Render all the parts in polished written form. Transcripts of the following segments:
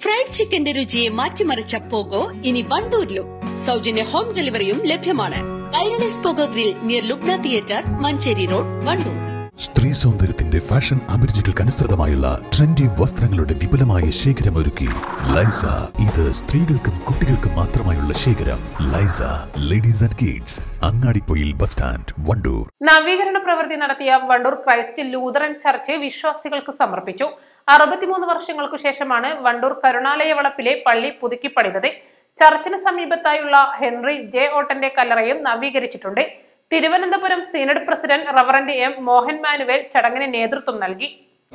Fried ചിക്കന്റെ രുചിയെ മാറ്റിമറിച്ച pogo ഇനി വണ്ടൂരിലും സൗജന്യ ഹോം ഡെലിവറിയും ലഭ്യമാണ്. Kairalis Pogo grill near Lubna theatre, Manjeri road, Wandoor. സ്ത്രീ സൗന്ദര്യത്തിന്റെ ഫാഷൻ അഭിരുചികൾക്കനുസൃതമായുള്ള ട്രെൻഡി വസ്ത്രങ്ങളുടെ വിപുലമായ ശേഖരമൊരുക്കി ലൈസ. ഇത് സ്ത്രീകൾക്കും കുട്ടികൾക്കും മാത്രമായുള്ള ശേഖരം. Laisa ladies and kids, Angadippoyil bus stand, Wandoor. നവീകരണ പ്രവൃത്തി നടത്തിയ വണ്ടൂർ ക്രൈസ്റ്റ് ലൂതറൻ ചർച്ച് വിശ്വാസികൾക്ക് സമർപ്പിച്ചു. 63 വർഷങ്ങൾക്കു ശേഷമാണ് വണ്ടൂർ കരുണാലയ വളപ്പിലെ പള്ളി പുതുക്കിപ്പണിതത്. ചർച്ചിന് സമീപത്തായുള്ള ഹെൻറി ജെ ഓട്ടന്റെ കല്ലറയും നവീകരിച്ചിട്ടുണ്ട്. Thiruvananthapuram synod president reverend M Mohan Manuel ചടങ്ങിന് നേതൃത്വം നൽകി.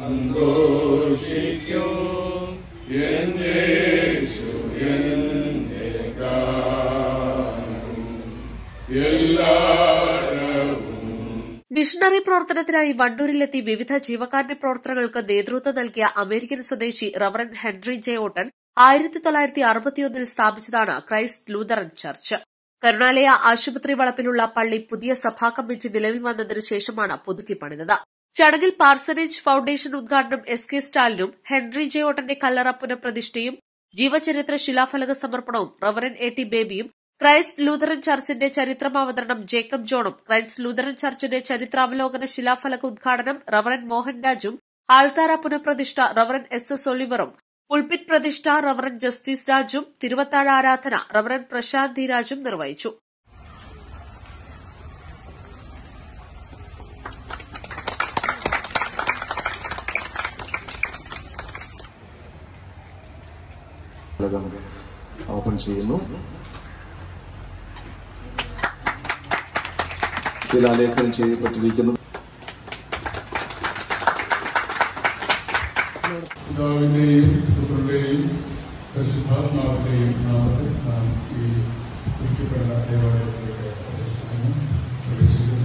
മിഷണറി പ്രവർത്തനത്തിനായി വണ്ടൂരിലെത്തി വിവിധ ജീവകാരുണ്യ പ്രവർത്തനങ്ങൾക്ക് നേതൃത്വം നൽകിയ അമേരിക്കൻ സ്വദേശി റവറന്റ് ഹെൻറി ജെ ഓട്ടൻ 1961 സ്ഥാപിച്ചതാണ് ക്രൈസ്റ്റ് ലൂതറൻ ചർച്ച്. കരുണാലയ ആശുപത്രി വളപ്പിലുള്ള പള്ളി പുതിയ സഭാ കമ്മിറ്റി നിലവിൽ വന്നതിനു ശേഷമാണ് പുതുക്കിപ്പണിതത്. ചടങ്ങിൽ പാർസനേജ് ഫൌണ്ടേഷൻ ഉദ്ഘാടനം SK സ്റ്റാലിനും ഹെൻറി ജെ ഓട്ടന്റെ കല്ലറ പുനഃപ്രതിഷ്ഠയും ജീവചരിത്ര ശിലാഫലക സമർപ്പണവും റവറന്റ് AT ബേബിയും, ക്രൈസ്റ്റ് ലൂതറൻ ചർച്ചിന്റെ ചരിത്രമാവതരണം ജേക്കബ് ജോണും, ക്രൈസ്റ്റ് ലൂതറൻ ചർച്ചിന്റെ ചരിത്രാവലോകന ശിലാഫലക ഉദ്ഘാടനം റവറന്റ് മോഹൻ രാജും, ആൾത്താര പുനഃപ്രതിഷ്ഠ റവറന്റ് SS ഒലിവറും, പുൾപിറ്റ് പ്രതിഷ്ഠ റവറന്റ് ജസ്റ്റിസ് രാജും, തിരുവത്താഴ ആരാധന റവറന്റ് പ്രശാന്ത് D രാജും നിർവഹിച്ചു. ഓപ്പൺ ചെയ്യുന്നു. ശിലാലേഖനം ചെയ്യപ്പെട്ടിരിക്കുന്നു. പിതാവിന്റെയും പുത്രന്റെയും പരിശുദ്ധാത്മാവിന്റെയും നാമത്തിൽ നാം ഈ പുതുക്കപ്പെട്ട ദേവാലയത്തിലേക്ക് പ്രവേശിക്കുന്നു.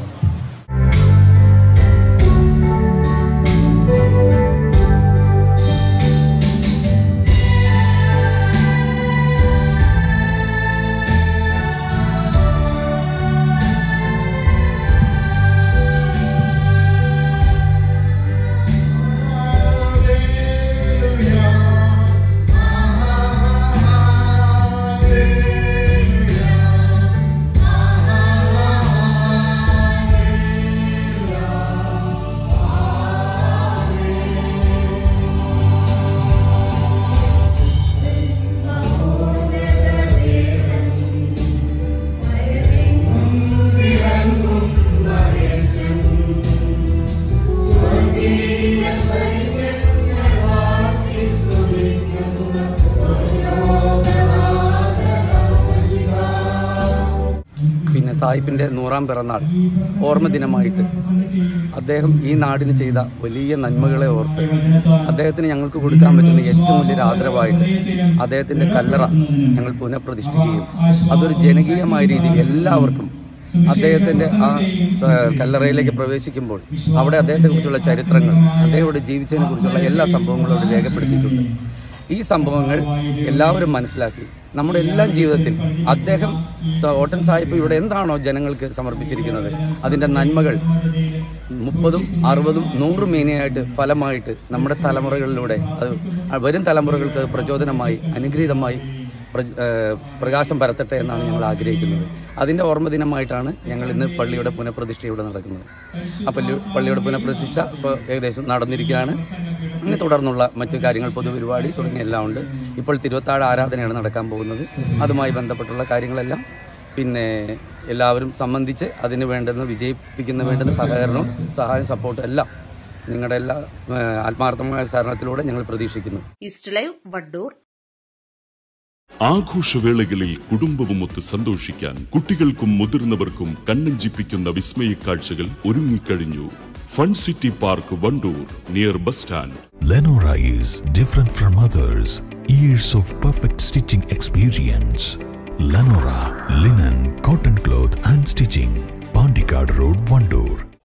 സാഹിബിൻ്റെ 100ാം പിറന്നാൾ ഓർമ്മ ദിനമായിട്ട് അദ്ദേഹം ഈ നാടിന് ചെയ്ത വലിയ നന്മകളെ ഓർത്ത് അദ്ദേഹത്തിന് ഞങ്ങൾക്ക് കൊടുക്കാൻ പറ്റുന്ന ഏറ്റവും വലിയൊരു ആദരവായിട്ട് അദ്ദേഹത്തിൻ്റെ കല്ലറ ഞങ്ങൾ പുനഃപ്രതിഷ്ഠിക്കുകയും അതൊരു ജനകീയമായ രീതിയിൽ എല്ലാവർക്കും അദ്ദേഹത്തിൻ്റെ ആ കല്ലറയിലേക്ക് പ്രവേശിക്കുമ്പോൾ അവിടെ അദ്ദേഹത്തെക്കുറിച്ചുള്ള ചരിത്രങ്ങൾ, അദ്ദേഹം ജീവിച്ചതിനെ കുറിച്ചുള്ള എല്ലാ സംഭവങ്ങളും അവിടെ രേഖപ്പെടുത്തിയിട്ടുണ്ട്. ഈ സംഭവങ്ങൾ എല്ലാവരും മനസ്സിലാക്കി നമ്മുടെ എല്ലാ ജീവിതത്തിൽ അദ്ദേഹം ഓട്ടൻ സാഹിബ് ഇവിടെ എന്താണോ ജനങ്ങൾക്ക് സമർപ്പിച്ചിരിക്കുന്നത് അതിൻ്റെ നന്മകൾ 30, 60, 100 മേനിയായിട്ട് ഫലമായിട്ട് നമ്മുടെ തലമുറകളിലൂടെ അത് വരും തലമുറകൾക്ക് പ്രചോദനമായി അനുഗ്രഹീതമായി പ്രകാശം പരത്തട്ടെ എന്നാണ് ഞങ്ങൾ ആഗ്രഹിക്കുന്നത്. അതിൻ്റെ ഓർമ്മ ദിനമായിട്ടാണ് ഞങ്ങൾ ഇന്ന് പള്ളിയുടെ പുനഃപ്രതിഷ്ഠ ഇവിടെ നടക്കുന്നത്. ആ പള്ളിയുടെ പുനഃപ്രതിഷ്ഠ ഇപ്പോൾ ഏകദേശം നടന്നിരിക്കുകയാണ്. ഇനി തുടർന്നുള്ള മറ്റു കാര്യങ്ങൾ, പൊതുപരിപാടി തുടങ്ങിയ എല്ലാം ഉണ്ട്. ഇപ്പോൾ തിരുവത്താഴ ആരാധനയാണ് നടക്കാൻ പോകുന്നത്. അതുമായി ബന്ധപ്പെട്ടുള്ള കാര്യങ്ങളെല്ലാം പിന്നെ എല്ലാവരും സംബന്ധിച്ച് അതിന് വേണ്ടുന്ന വേണ്ടുന്ന സഹകരണവും സഹായം സപ്പോർട്ടും എല്ലാം നിങ്ങളുടെ എല്ലാ ആത്മാർത്ഥമായ സഹകരണത്തിലൂടെ ഞങ്ങൾ പ്രതീക്ഷിക്കുന്നു. East Live, Wandoor. ആഘോഷവേളകളിൽ കുടുംബവുമൊത്ത് സന്തോഷിക്കാൻ കുട്ടികൾക്കും മുതിർന്നവർക്കും കണ്ണഞ്ചിപ്പിക്കുന്ന വിസ്മയ കാഴ്ചകൾ ഒരുങ്ങിക്കഴിഞ്ഞു. Fun City Park, Wandoor, near bus stand. Lenora is different from others. Years of perfect stitching experience. Lenora linen, cotton cloth and stitching. Pandikad Road, Vandoor.